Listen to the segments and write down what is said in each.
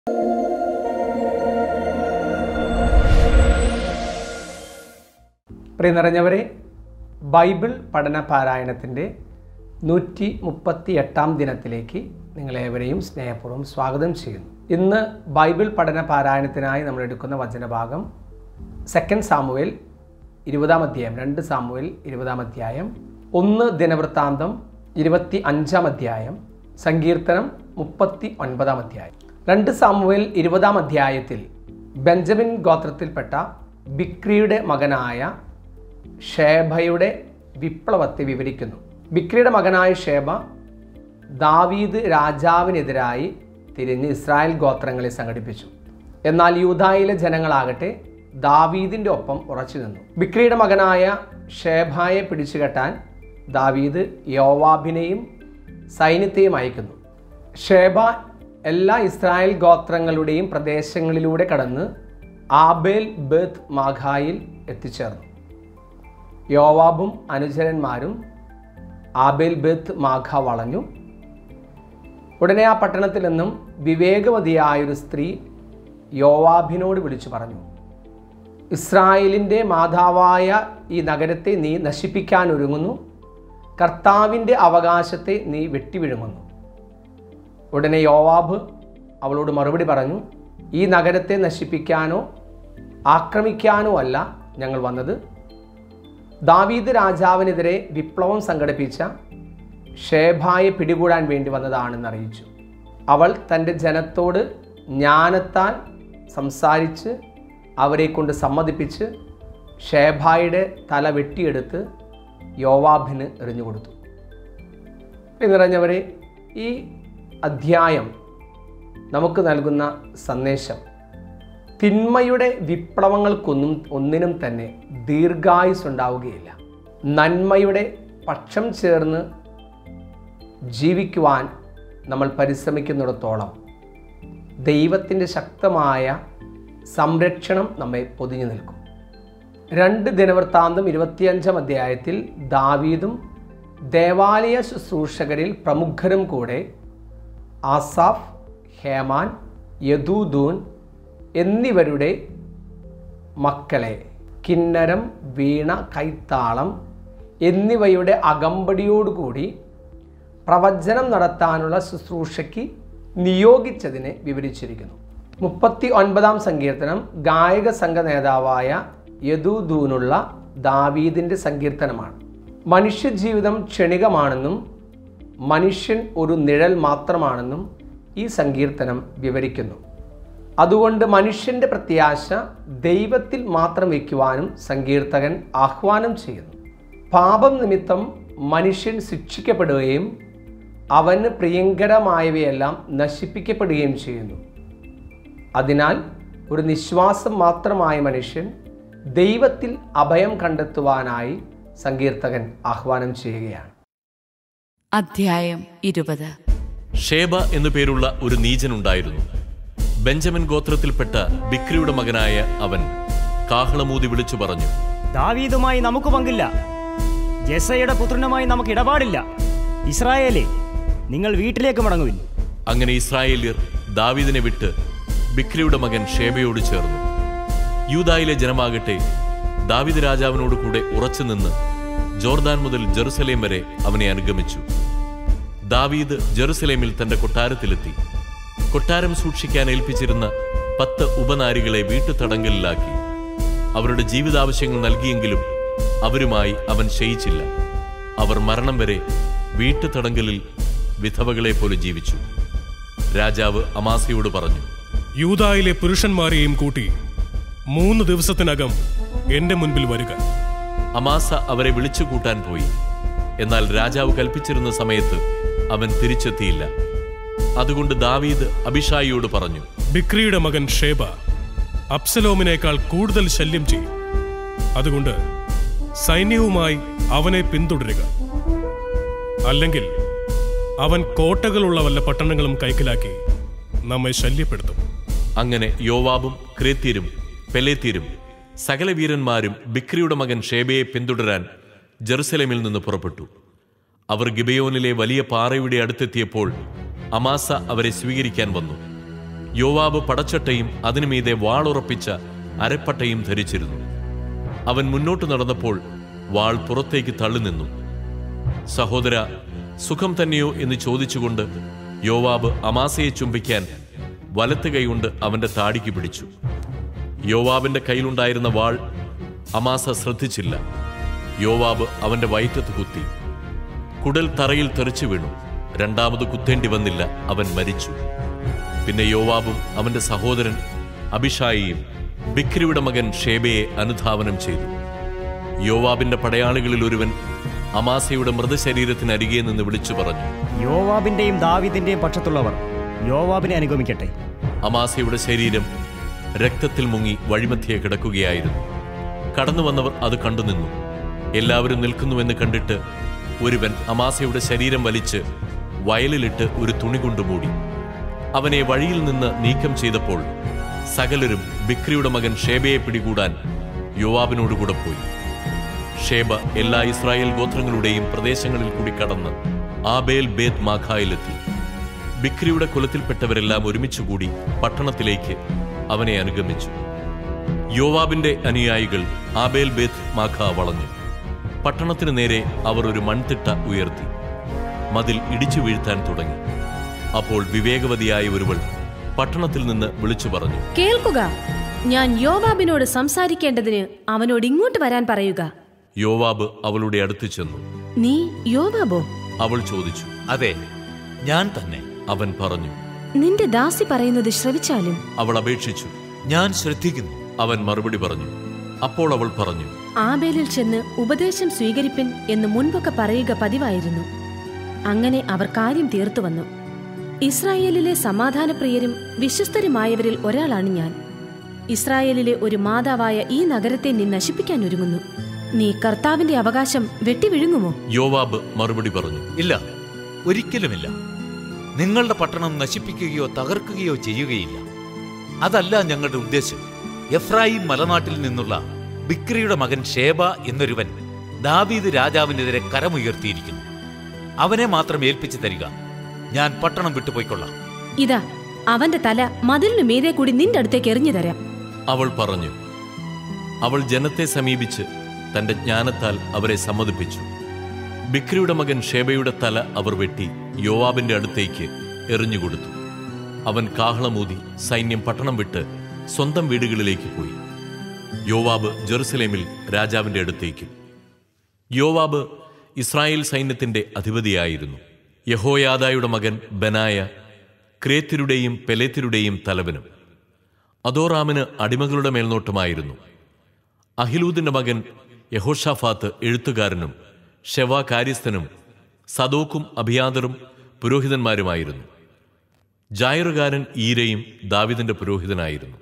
പ്രിയ നിറഞ്ഞവരെ, Bible പഠന പാരായണത്തിൻ്റെ 138-ാം ദിനത്തിലേക്ക് നിങ്ങളേവരെയും സ്നേഹപൂർവ്വം സ്വാഗതം ചെയ്യുന്നു. ഇന്ന് ബൈബിൾ പഠന പാരായണത്തിനായി നമ്മൾ എടുക്കുന്ന വചനഭാഗം 2 സാമുവേൽ 20-ാം അധ്യായം, 2 സാമുവേൽ 20-ാം അധ്യായം, 1 ദിനവൃത്താന്തം 25-ാം അധ്യായം, സങ്കീർത്തനം 39-ാം അധ്യായം. 2 സാമുവേൽ 20-ാം അധ്യായത്തിൽ ബെഞ്ചമിൻ ഗോത്രത്തിൽപ്പെട്ട ബിക്രിയുടെ മകനായ ഷേബയുടെ വിപ്ലവത്തെ വിവരിക്കുന്നു. ബിക്രിയുടെ മകനായ ഷേബ ദാവീദ് രാജാവിനെതിരായി തിരിഞ്ഞ് ഇസ്രായേൽ ഗോത്രങ്ങളെ സംഘടിപ്പിച്ചു. എന്നാൽ യൂദായിലെ ജനങ്ങളാകട്ടെ ദാവീദിൻ്റെ ഒപ്പം ഉറച്ചു നിന്നു. ബിക്രിയുടെ മകനായ ഷേബയെ പിടിച്ചുകെട്ടാൻ ദാവീദ് യോവാബിനെയും സൈന്യത്തെയും അയക്കുന്നു. ഷേബ എല്ലാ ഇസ്രായേൽ ഗോത്രങ്ങളുടെയും പ്രദേശങ്ങളിലൂടെ കടന്ന് ആബേൽ ബേത്ത് മാഖായിൽ എത്തിച്ചേർന്നു. യോവാബും അനുചരന്മാരും ആബേൽ ബേത്ത് മാഖ വളഞ്ഞു. ഉടനെ ആ പട്ടണത്തിൽ നിന്നും വിവേകവതിയായൊരു സ്ത്രീ യോവാബിനോട് വിളിച്ചു പറഞ്ഞു, ഇസ്രായേലിൻ്റെ മാതാവായ ഈ നഗരത്തെ നീ നശിപ്പിക്കാൻ ഒരുങ്ങുന്നു, കർത്താവിൻ്റെ അവകാശത്തെ നീ വെട്ടിവിഴുങ്ങുന്നു. ഉടനെ യോവാബ് അവളോട് മറുപടി പറഞ്ഞു, ഈ നഗരത്തെ നശിപ്പിക്കാനോ ആക്രമിക്കാനോ അല്ല ഞങ്ങൾ വന്നത്, ദാവീദ് രാജാവിനെതിരെ വിപ്ലവം സംഘടിപ്പിച്ച ഷേബയെ പിടികൂടാൻ വേണ്ടി വന്നതാണെന്ന് അറിയിച്ചു. അവൾ തൻ്റെ ജനത്തോട് ജ്ഞാനത്താൽ സംസാരിച്ച് അവരെ കൊണ്ട് സമ്മതിപ്പിച്ച് ഷേബയുടെ തല വെട്ടിയെടുത്ത് യോവാബിന് എറിഞ്ഞുകൊടുത്തു. നിറഞ്ഞവരെ, ഈ അധ്യായം നമുക്ക് നൽകുന്ന സന്ദേശം തിന്മയുടെ വിപ്ലവങ്ങൾക്കൊന്നിനും തന്നെ ദീർഘായുസ് ഉണ്ടാവുകയില്ല. നന്മയുടെ പക്ഷം ചേർന്ന് ജീവിക്കുവാൻ നമ്മൾ പരിശ്രമിക്കുന്നിടത്തോളം ദൈവത്തിൻ്റെ ശക്തമായ സംരക്ഷണം നമ്മെ പൊതിഞ്ഞു നിൽക്കും. 2 ദിനവൃത്താന്തം 25-ാം അധ്യായത്തിൽ ദാവീദും ദേവാലയ ശുശ്രൂഷകരിൽ പ്രമുഖരും കൂടെ ആസാഫ്, ഹേമാൻ, യദൂദൂൻ എന്നിവരുടെ മക്കളെ കിന്നരം, വീണ, കൈത്താളം എന്നിവയുടെ അകമ്പടിയോടുകൂടി പ്രവചനം നടത്താനുള്ള ശുശ്രൂഷയ്ക്ക് നിയോഗിച്ചതിനെ വിവരിച്ചിരിക്കുന്നു. 39-ാം സങ്കീർത്തനം ഗായക സംഘ നേതാവായ യദൂദൂനുള്ള ദാവീദിൻ്റെ സങ്കീർത്തനമാണ്. മനുഷ്യജീവിതം ക്ഷണികമാണെന്നും മനുഷ്യൻ ഒരു നിഴൽ മാത്രമാണെന്നും ഈ സങ്കീർത്തനം വിവരിക്കുന്നു. അതുകൊണ്ട് മനുഷ്യൻ്റെ പ്രത്യാശ ദൈവത്തിൽ മാത്രം വയ്ക്കുവാനും സങ്കീർത്തകൻ ആഹ്വാനം ചെയ്യുന്നു. പാപം നിമിത്തം മനുഷ്യൻ ശിക്ഷിക്കപ്പെടുകയും അവന് പ്രിയങ്കരമായവയെല്ലാം നശിപ്പിക്കപ്പെടുകയും ചെയ്യുന്നു. അതിനാൽ ഒരു നിശ്വാസം മാത്രമായ മനുഷ്യൻ ദൈവത്തിൽ അഭയം കണ്ടെത്തുവാനായി സങ്കീർത്തകൻ ആഹ്വാനം ചെയ്യുകയാണ്. അധ്യായം 20. ഷേബ എന്നു പേരുള്ള ഒരു നീചനുണ്ടായിരുന്നു. ബെഞ്ചമിൻ ഗോത്രത്തിൽപ്പെട്ട ബിക്രിയുടെ മകനായ അവൻ കാഹളമൂതി വിളിച്ചു പറഞ്ഞു, ദാവീദുമായി നമുക്ക് പങ്കില്ല, ജെസയുടെ പുത്രനുമായി നമുക്ക് ഇടപാടില്ല. ഇസ്രായേലേ, നിങ്ങൾ വീട്ടിലേക്ക് മടങ്ങുവിൻ. അങ്ങനെ ഇസ്രായേല്യർ ദാവീദിനെ വിട്ട് ബിക്രിയുടെ മകൻ ഷേബയോട് ചേർന്നു. യൂദായിലെ ജനമാകട്ടെ ദാവീദ് രാജാവിനോട് കൂടെ ഉറച്ചുനിന്ന് ജോർദാൻ മുതൽ ജെറുസലേം വരെ അവനെ അനുഗമിച്ചു. ദാവീദ് ജെറുസലേമിൽ തന്റെ കൊട്ടാരത്തിലെത്തി. കൊട്ടാരം സൂക്ഷിക്കാൻ ഏൽപ്പിച്ചിരുന്ന 10 ഉപനാരികളെ വീട്ടുതടങ്കലിലാക്കി. അവരുടെ ജീവിതാവശ്യങ്ങൾ നൽകിയെങ്കിലും അവരുമായി അവൻ ശയിച്ചില്ല. അവർ മരണം വരെ വീട്ടുതടങ്കലിൽ വിധവകളെ പോലെ ജീവിച്ചു. രാജാവ് അമാസയോട് പറഞ്ഞു, യൂദായിലെ പുരുഷന്മാരെയും കൂട്ടി 3 ദിവസത്തിനകം എന്റെ മുൻപിൽ വരിക. അമാസ അവരെ വിളിച്ചു കൂട്ടാൻ പോയി. എന്നാൽ രാജാവ് കൽപ്പിച്ചിരുന്ന സമയത്ത് അവൻ തിരിച്ചെത്തിയില്ല. അതുകൊണ്ട് ദാവീദ് അബിഷായിയോട് പറഞ്ഞു, ബിക്രിയുടെ മകൻ ഷേബ അബ്സലോമിനേക്കാൾ കൂടുതൽ ശല്യം ചെയ്യും. അതുകൊണ്ട് സൈന്യവുമായി അവനെ പിന്തുടരുക. അല്ലെങ്കിൽ അവൻ കോട്ടകളുള്ള വല്ല പട്ടണങ്ങളും കൈക്കലാക്കി നമ്മെ ശല്യപ്പെടുത്തും. അങ്ങനെ യോവാബും ക്രേത്യരും പെലേത്യരും സകല വീരന്മാരും ബിക്രിയുടെ മകൻ ഷേബയെ പിന്തുടരാൻ ജെറുസലേമിൽ നിന്ന് പുറപ്പെട്ടു. അവർ ഗിബെയോനിലെ വലിയ പാറയുടെ അടുത്തെത്തിയപ്പോൾ അമാസ അവരെ സ്വീകരിക്കാൻ വന്നു. യോവാബ് പടച്ചട്ടയും അതിനുമീതെ വാളുറപ്പിച്ച അരപ്പട്ടയും ധരിച്ചിരുന്നു. അവൻ മുന്നോട്ട് നടന്നപ്പോൾ വാൾ പുറത്തേക്ക് തള്ളി നിന്നു. സഹോദര, സുഖം തന്നെയോ എന്ന് ചോദിച്ചുകൊണ്ട് യോവാബ് അമാസയെ ചുംബിക്കാൻ വലത്ത് കൈകൊണ്ട് അവന്റെ താടിക്ക് പിടിച്ചു. യോവാബിന്റെ കയ്യിലുണ്ടായിരുന്ന വാൾ അമാസ ശ്രദ്ധിച്ചില്ല. യോവാബ് അവന്റെ വയറ്റത്ത് കുത്തി. കുടൽ തറയിൽ തെറിച്ചു വീണു. രണ്ടാമത് കുത്തേണ്ടി വന്നില്ല, അവൻ മരിച്ചു. പിന്നെ യോവാബും അവന്റെ സഹോദരൻ അബിഷായിയും ബിക്രിയുടെ മകൻ ഷേബയെ അനുധാവനം ചെയ്തു. യോവാബിന്റെ പടയാളികളിൽ ഒരുവൻ അമാസയുടെ മൃതശരീരത്തിനരികെ നിന്ന് വിളിച്ചു പറഞ്ഞു, യോവാബിന്റെയും ദാവീദിന്റെയും പക്ഷത്തുള്ളവർ യോവാബിനെ അനുഗമിക്കട്ടെ. അമാസയുടെ ശരീരം രക്തത്തിൽ മുങ്ങി വഴിമധ്യേ കിടക്കുകയായിരുന്നു. കടന്നു വന്നവർ അത് കണ്ടുനിന്നു. എല്ലാവരും നിൽക്കുന്നുവെന്ന് കണ്ടിട്ട് ഒരുവൻ അമാസയുടെ ശരീരം വലിച്ച് വയലിലിട്ട് ഒരു തുണി കൊണ്ട് മൂടി. അവനെ വഴിയിൽ നിന്ന് നീക്കം ചെയ്തപ്പോൾ സകലരും ബിക്രിയുടെ മകൻ ഷേബയെ പിടികൂടാൻ യോവാബിനോടുകൂടെ പോയി. ഷേബ എല്ലാ ഇസ്രായേൽ ഗോത്രങ്ങളുടെയും പ്രദേശങ്ങളിൽ കൂടി കടന്ന് ആബേൽ ബേത് മാഖായിലെത്തി. ബിക്രിയുടെ കുലത്തിൽപ്പെട്ടവരെല്ലാം ഒരുമിച്ചുകൂടി പട്ടണത്തിലേക്ക് അവനെ അനുഗമിച്ചു. യോവാബിന്റെ അനുയായികൾ ആബേൽ ബേത് മാഖ വളഞ്ഞു. പട്ടണത്തിനു നേരെ അവർ ഒരു മൺതിട്ട ഉയർത്തി മതിൽ ഇടിച്ചു വീഴ്ത്താൻ തുടങ്ങി. അപ്പോൾ വിവേകവതിയായ ഒരുവൾ പട്ടണത്തിൽ നിന്ന് വിളിച്ചു പറഞ്ഞു, കേൾക്കുക, ഞാൻ യോവാബിനോട് സംസാരിക്കേണ്ടതിന് അവനോട് ഇങ്ങോട്ട് വരാൻ പറയുക. യോവാബ് അവളുടെ അടുത്ത് ചെന്നു. നീ യോവാബോ? അവൾ ചോദിച്ചു. അതെ, ഞാൻ തന്നെ. അവൻ പറഞ്ഞു, നിന്റെ ദാസി പറയുന്നത് ശ്രവിച്ചാലും. അവൾ അപേക്ഷിച്ചു. ഞാൻ ശ്രദ്ധിക്കുന്നു. അവൻ മറുപടി പറഞ്ഞു. അപ്പോൾ അവൾ പറഞ്ഞു, ആബേലിൽ ചെന്ന് ഉപദേശം സ്വീകരിപ്പിൻ എന്ന് മുൻപൊക്കെ പറയുക പതിവായിരുന്നു. അങ്ങനെ അവർ കാര്യം തീർത്തു വന്നു. ഇസ്രായേലിലെ സമാധാനപ്രിയരും വിശ്വസ്തരുമായവരിൽ ഒരാളാണ് ഞാൻ. ഇസ്രായേലിലെ ഒരു മാതാവായ ഈ നഗരത്തെ നീ നശിപ്പിക്കാൻ ഒരുങ്ങുന്നു. നീ കർത്താവിന്റെ അവകാശം വെട്ടിവിഴുങ്ങുമോ? യോവാബ് മറുപടി പറഞ്ഞു, ഇല്ല, ഒരിക്കലുമില്ല. നിങ്ങളുടെ പട്ടണം നശിപ്പിക്കുകയോ തകർക്കുകയോ ചെയ്യുകയില്ല. അതല്ല ഞങ്ങളുടെ ഉദ്ദേശം. എഫ്രായിം മലനാട്ടിൽ നിന്നുള്ള ബിക്രിയുടെ മകൻ ഷേബ എന്നൊരുവൻ ദാവീദ് രാജാവിനെതിരെ കരമുയർത്തിയിരിക്കുന്നു. അവനെ മാത്രം ഏൽപ്പിച്ചു തരിക. ഞാൻ പട്ടണം വിട്ടുപോയിക്കൊള്ളാം. ഇതാ, അവന്റെ തല മതിലിനു മീതെ കൂടി നിന്റെ അടുത്തേക്ക് എറിഞ്ഞു തരാം. അവൾ പറഞ്ഞു. അവൾ ജനത്തെ സമീപിച്ച് തന്റെ ജ്ഞാനത്താൽ അവരെ സമ്മതിപ്പിച്ചു. ബിക്രിയുടെ മകൻ ഷേബയുടെ തല അവർ വെട്ടി യോവാബിന്റെ അടുത്തേക്ക് എറിഞ്ഞുകൊടുത്തു. അവൻ കാഹളമൂതി സൈന്യം പട്ടണം വിട്ട് സ്വന്തം വീടുകളിലേക്ക് പോയി. യോവാബ് ജെറുസലേമിൽ രാജാവിന്റെ അടുത്തേക്കും. യോവാബ് ഇസ്രായേൽ സൈന്യത്തിന്റെ അധിപതിയായിരുന്നു. യഹോയാദായുടെ മകൻ ബനായ ക്രേത്യരുടെയും പെലേത്യരുടെയും തലവനും. അദോറാമിന് അടിമകളുടെ മേൽനോട്ടമായിരുന്നു. അഹിലൂദിന്റെ മകൻ യഹോഷാഫാത്ത് എഴുത്തുകാരനും ഷെവ കാര്യസ്ഥനും സദോക്കും അബിയാദറും പുരോഹിതന്മാരുമായിരുന്നു. ജായറുകാരൻ ഈരയും ദാവീദിന്റെ പുരോഹിതനായിരുന്നു.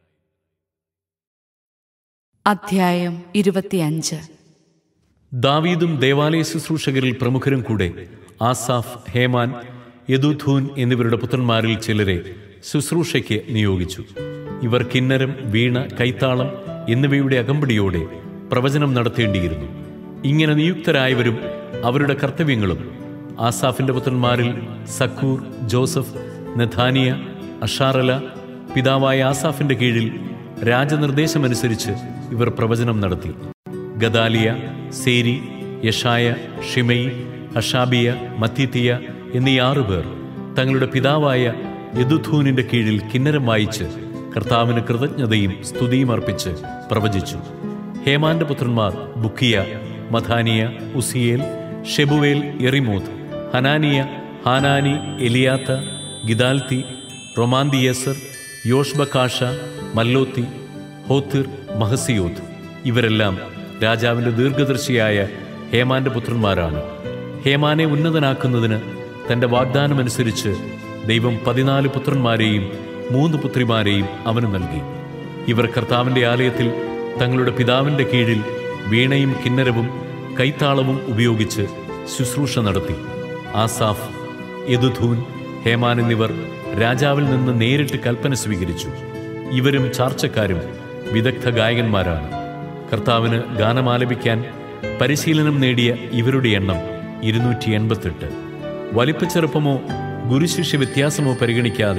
അധ്യായം 25. ദാവീദും ദേവാലയ ശുശ്രൂഷകരിൽ പ്രമുഖരും കൂടെ ആസാഫ്, ഹേമാൻ, യദൂഥൂൻ എന്നിവരുടെ പുത്രന്മാരിൽ ചിലരെ ശുശ്രൂഷയ്ക്ക് നിയോഗിച്ചു. ഇവർ കിന്നരം, വീണ, കൈത്താളം എന്നിവയുടെ അകമ്പടിയോടെ പ്രവചനം നടത്തേണ്ടിയിരുന്നു. ഇങ്ങനെ നിയുക്തരായവരും അവരുടെ കർത്തവ്യങ്ങളും ആസാഫിന്റെ പുത്രന്മാരിൽ സക്കൂർ, ജോസഫ്, നെഥാനിയ, അഷാറല പിതാവായ ആസാഫിന്റെ കീഴിൽ രാജനിർദ്ദേശമനുസരിച്ച് ഇവർ പ്രവചനം നടത്തി. ഗദാലിയ, സേരി, യഷായ, ഷിമയി, അഷാബിയ, മത്തീത്തിയ എന്നീ 6 പേർ തങ്ങളുടെ പിതാവായ യദുഥൂനിന്റെ കീഴിൽ കിന്നരം വായിച്ച് കർത്താവിന് കൃതജ്ഞതയും സ്തുതിയും അർപ്പിച്ച് പ്രവചിച്ചു. ഹേമാന്റെ പുത്രന്മാർ ബുക്കിയ, മഥാനിയ, ഉസിയേൽ, ഷെബുവേൽ, യെറിമോത്ത്, ഹനാനിയ, ഹാനാനി, എലിയാത്ത, ഗിദാൽത്തി, റൊമാന്തിയേസർ, യോഷ്ബക്കാഷ, മല്ലോത്തി, ഹോത്തിർ, മഹസിയോത്ത്. ഇവരെല്ലാം രാജാവിന്റെ ദീർഘദർശിയായ ഹേമാന്റെ പുത്രന്മാരാണ്. ഹേമാനെ ഉന്നതനാക്കുന്നതിന് തന്റെ വാഗ്ദാനമനുസരിച്ച് ദൈവം 14 പുത്രന്മാരെയും 3 പുത്രിമാരെയും അവന് നൽകി. ഇവർ കർത്താവിന്റെ ആലയത്തിൽ തങ്ങളുടെ പിതാവിന്റെ കീഴിൽ വീണയും കിന്നരവും കൈത്താളവും ഉപയോഗിച്ച് ശുശ്രൂഷ നടത്തി. ആസാഫ്, യദുഥൂൻ, ഹേമാൻ എന്നിവർ രാജാവിൽ നിന്ന് നേരിട്ട് കൽപ്പന സ്വീകരിച്ചു. ഇവരും ചാർച്ചക്കാരും വിദഗ്ധ ഗായകന്മാരാണ്. കർത്താവിന് ഗാനമാലപിക്കാൻ പരിശീലനം നേടിയ ഇവരുടെ എണ്ണം 288. വലിപ്പച്ചെറുപ്പമോ ഗുരുശിഷ്യ വ്യത്യാസമോ പരിഗണിക്കാതെ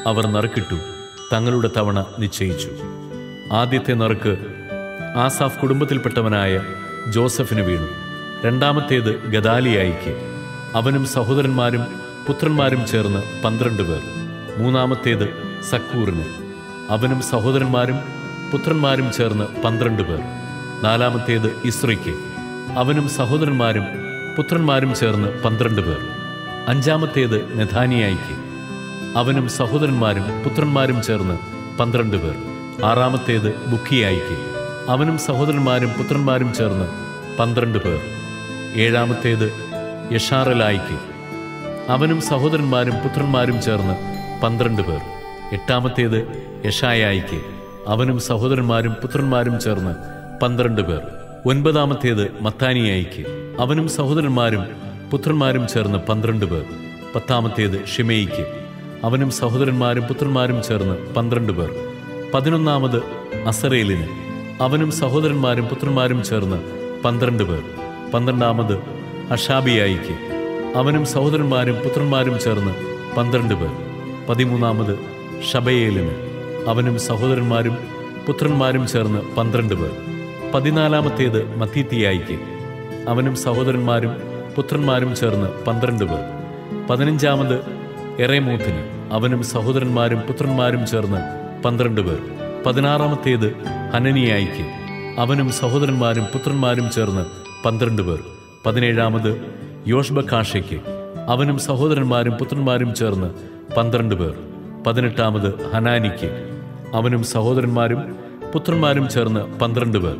അവർ നറുക്കിട്ടു, തങ്ങളുടെ തവണ നിശ്ചയിച്ചു. ആദ്യത്തെ നറുക്ക് ആസാഫ് കുടുംബത്തിൽപ്പെട്ടവനായ ജോസഫിന് വീണു. രണ്ടാമത്തേത് ഗദാലിയായിക്ക്, അവനും സഹോദരന്മാരും പുത്രന്മാരും ചേർന്ന് 12 പേർ. മൂന്നാമത്തേത് സക്കൂറിന്, അവനും സഹോദരന്മാരും പുത്രന്മാരും ചേർന്ന് 12 പേർ. നാലാമത്തേത് ഇസ്രയ്ക്ക്, അവനും സഹോദരന്മാരും പുത്രന്മാരും ചേർന്ന് 12 പേർ. അഞ്ചാമത്തേത് നെഥാനിയായിക്ക്, അവനും സഹോദരന്മാരും പുത്രന്മാരും ചേർന്ന് 12 പേർ. ആറാമത്തേത് ബുക്കിയായിക്ക്, അവനും സഹോദരന്മാരും പുത്രന്മാരും ചേർന്ന് 12 പേർ. ഏഴാമത്തേത് യഷാറലായിക്ക്, അവനും സഹോദരന്മാരും പുത്രന്മാരും ചേർന്ന് 12 പേർ. എട്ടാമത്തേത് യഷായായിക്ക്, അവനും സഹോദരന്മാരും പുത്രന്മാരും ചേർന്ന് 12 പേർ. ഒൻപതാമത്തേത് മത്താനിയായിക്ക്, അവനും സഹോദരന്മാരും പുത്രന്മാരും ചേർന്ന് 12 പേർ. പത്താമത്തേത് ഷിമയിക്ക്, അവനും സഹോദരന്മാരും പുത്രന്മാരും ചേർന്ന് 12 പേർ. 11 അസറേലിന്, അവനും സഹോദരന്മാരും പുത്രന്മാരും ചേർന്ന് 12 പേർ. 12 അഷാബിയായിക്ക്, അവനും സഹോദരന്മാരും പുത്രന്മാരും ചേർന്ന് 12 പേർ. 13 ഷബയേലിന്, അവനും സഹോദരന്മാരും പുത്രന്മാരും ചേർന്ന് 12 പേർ. 14 മത്തീത്തിയായിക്ക്, അവനും സഹോദരന്മാരും പുത്രന്മാരും ചേർന്ന് 12 പേർ. 15 എറേമൂത്തിന്, അവനും സഹോദരന്മാരും പുത്രന്മാരും ചേർന്ന് 12 പേർ. 16 ഹനനിയായിക്ക്, അവനും സഹോദരന്മാരും പുത്രന്മാരും ചേർന്ന് 12 പേർ. 17 യോഷ്ബക്കാഷയ്ക്ക്, അവനും സഹോദരന്മാരും പുത്രന്മാരും ചേർന്ന് 12 പേർ. 18 ഹനാനിക്ക്, അവനും സഹോദരന്മാരും പുത്രന്മാരും ചേർന്ന് 12 പേർ.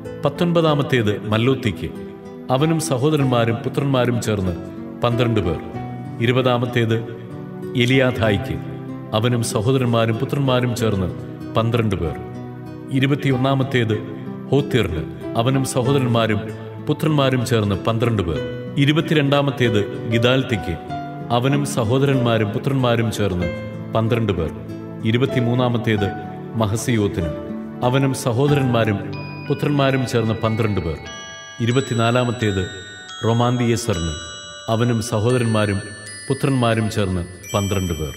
19 മല്ലൂത്തിക്ക്, അവനും സഹോദരന്മാരും പുത്രന്മാരും ചേർന്ന് 12 പേർ. 20 എലിയാഥായിക്ക്, അവനും സഹോദരന്മാരും പുത്രന്മാരും ചേർന്ന് 12 പേർ. 21 ഹോത്തിറിന്, അവനും സഹോദരന്മാരും പുത്രന്മാരും ചേർന്ന് 12 പേർ. 22 ഗിദാൽത്തിക്ക്, അവനും സഹോദരന്മാരും പുത്രന്മാരും ചേർന്ന് 12 പേർ. 23 മഹസിയോത്തിന്, അവനും സഹോദരന്മാരും പുത്രന്മാരും ചേർന്ന് 12 പേർ. 24 റൊമാന്തിയേസറിന്, അവനും സഹോദരന്മാരും പുത്രന്മാരും ചേർന്ന് 12 പേർ.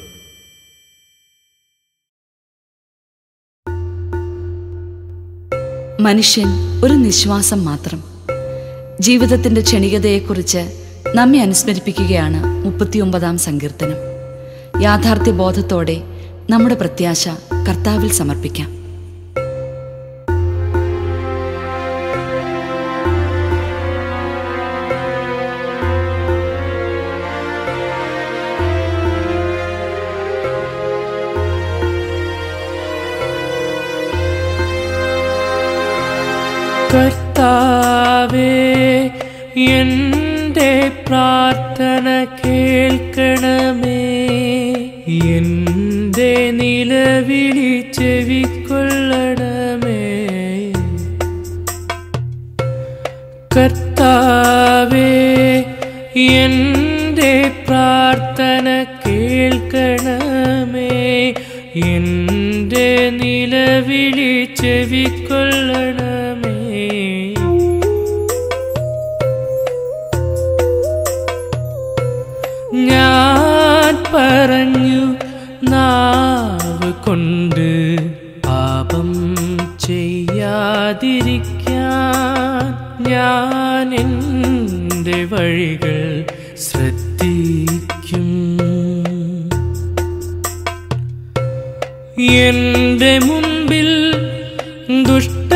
മനുഷ്യൻ ഒരു നിശ്വാസം മാത്രം. ജീവിതത്തിന്റെ ക്ഷണികതയെക്കുറിച്ച് നമ്മെ അനുസ്മരിപ്പിക്കുകയാണ് 39 സങ്കീർത്തനം. യാഥാർത്ഥ്യബോധത്തോടെ നമ്മുടെ പ്രത്യാശ കർത്താവിൽ സമർപ്പിക്കാം. കർത്താവേ, എൻ്റെ പ്രാർത്ഥന കേൾക്കണമേ, എൻ്റെ നിലവിളി ചെവിക്കൊള്ളണമേ. കർത്താവേ, എൻ്റെ പ്രാർത്ഥന കേൾക്കണമേ, എൻ്റെ നിലവിളി ചെവിക്കൊള്ളണമേ. ഞാൻ പറഞ്ഞു നാവ് കൊണ്ട് പാപം ചെയ്യാതിരിക്കാൻ ഞാൻ എൻ്റെ വഴികൾ ശ്രദ്ധിക്കും. എൻ്റെ മുമ്പിൽ ദുഷ്ട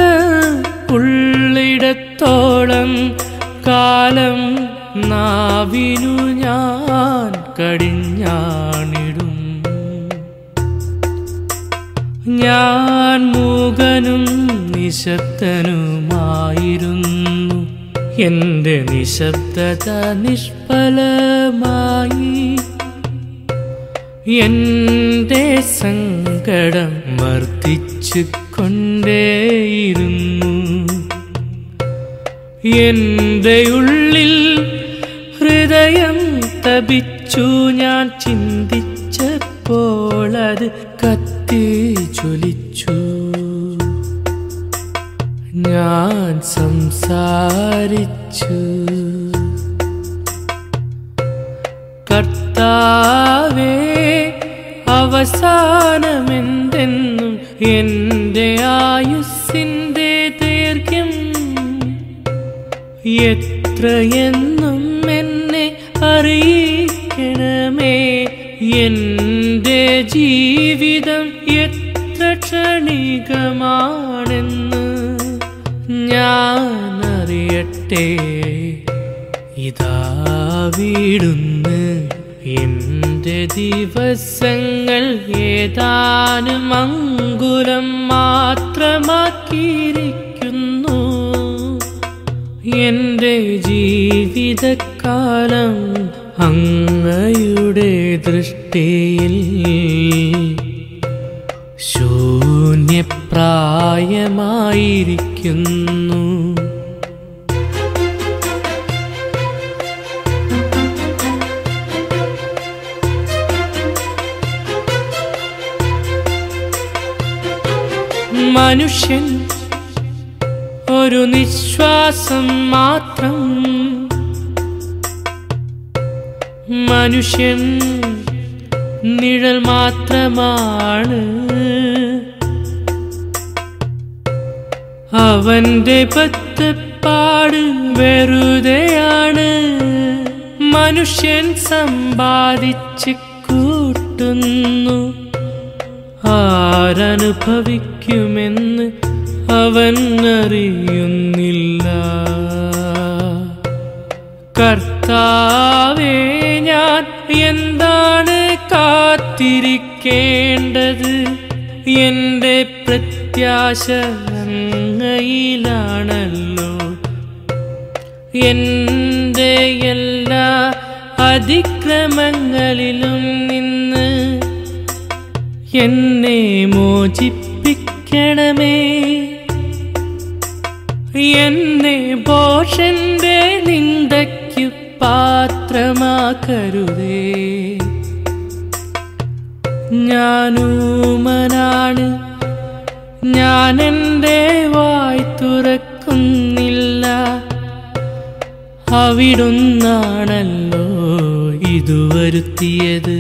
ഉള്ളിടത്തോളം കാലം നാവിനു ഞാൻ കടിഞ്ഞാണിടും. ഞാൻ മൂകനും നിശബ്ദനുമായിരുന്നു, എൻ്റെ നിശബ്ദത നിഷ്ഫലമായി. എൻ്റെ സങ്കടം വർദ്ധിച്ചു കൊണ്ടേയിരുന്നു. എൻ്റെ ഉള്ളിൽ ഹൃദയം തപിച്ചു. ഞാൻ ചിന്തിച്ചപ്പോൾ അത് കത്തി ജ്വലിച്ചു. ഞാൻ സംസാരിച്ചു. കർത്താവേ, അവ അവസാനമെന്തെന്നും എൻ്റെ ആയുസ്സിൻ്റെ ദൈർഘ്യം എത്രയെന്നും എന്നെ അറിയിക്കണമേ. എൻ്റെ ജീവിതം എത്ര ക്ഷണികമാണെന്ന് ഞാൻ അറിയട്ടെ. ഇതാ വീടുന്ന് എൻ്റെ ദിവസങ്ങൾ ഏതാനും അങ്കുലം മാത്രമാക്കിയിരിക്കുന്നു. എൻ്റെ ജീവിതകാലം അങ്ങയുടെ ദൃഷ്ടിയിൽ ശൂന്യപ്രായമായിരിക്കുന്നു. മനുഷ്യൻ ഒരു നിശ്വാസം മാത്രം. മനുഷ്യൻ നിഴൽ മാത്രമാണ്. അവന്റെ പത്തപ്പാട് വെറുതെയാണ്. മനുഷ്യൻ സമ്പാദിച്ച് കൂട്ടുന്നു. ആരനുഭവിക്കുമെന്ന് അവൻ അറിയുന്നില്ല. കർത്താവേ, ഞാൻ എന്താണ് കാത്തിരിക്കേണ്ടത്? എൻ്റെ പ്രത്യാശ അങ്ങയിലാണല്ലോ. എൻ്റെ എല്ലാ അതിക്രമങ്ങളിലും നിന്ന് എന്നെ മോചിപ്പിക്കണമേ. എന്നെ ഭോഷന്റെ നിന്ദയ്ക്കു പാത്രമാക്കരുതേ. ഞാനൂമനാണ്, ഞാൻ എൻ്റെ വായ് തുറക്കുന്നില്ല. അവിടുന്നാണല്ലോ ഇതു വരുത്തിയത്.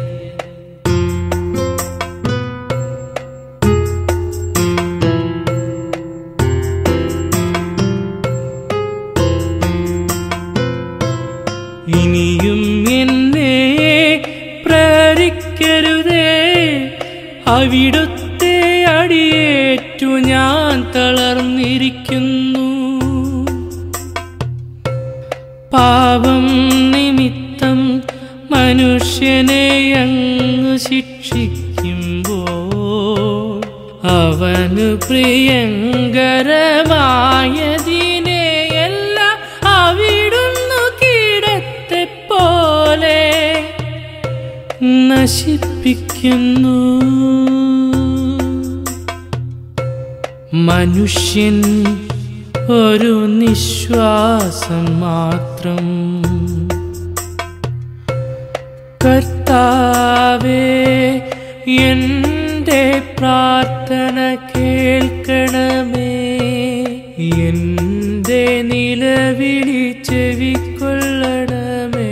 ഇനിയും എന്നെ പ്രേരിക്കരുതേ. അവിടുത്തെ അടിയേറ്റു ഞാൻ തളർന്നിരിക്കുന്നു. പാപം നിമിത്തം മനുഷ്യനെ അങ്ങ് ശിക്ഷിക്കുമ്പോൾ അവന് പ്രിയങ്കരമായതിനെയെല്ലാം അവിടുന്ന് കീടത്തെ പോലെ നശിപ്പിക്കുന്നു. മനുഷ്യൻ ഒരു നിശ്വാസം മാത്രം. കർത്താവേ, എൻ്റെ പ്രാർത്ഥന കേൾക്കണമേ. എൻ്റെ നിലവിളി ചെവിക്കൊള്ളണമേ.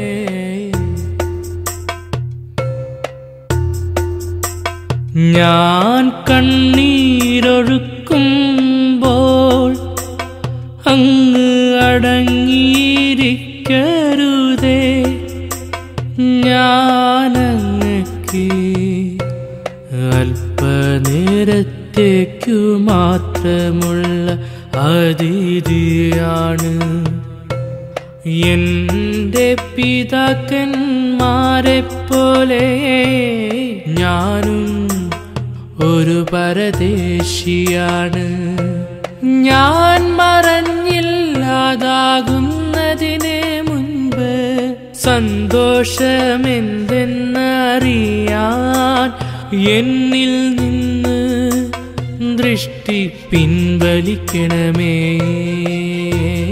ഞാൻ കണ്ണീരൊഴുക്കുമ്പോൾ അങ്ങ് അടങ്ങിയിരിക്കരുതേ. ഞാനങ്ങക്ക് അല്പനേരത്തേക്കു മാത്രമുള്ള അതിഥിയാണ്. എൻ്റെ പിതാക്കന്മാരെ പോലെ ഞാനും ഒരു പരദേശിയാണ്. ഞാൻ മറഞ്ഞില്ലാതാകുന്നതിന് മുൻപ് സന്തോഷമെന്തെന്നറിയാൻ എന്നിൽ നിന്ന് ദൃഷ്ടി പിൻവലിക്കണമേ.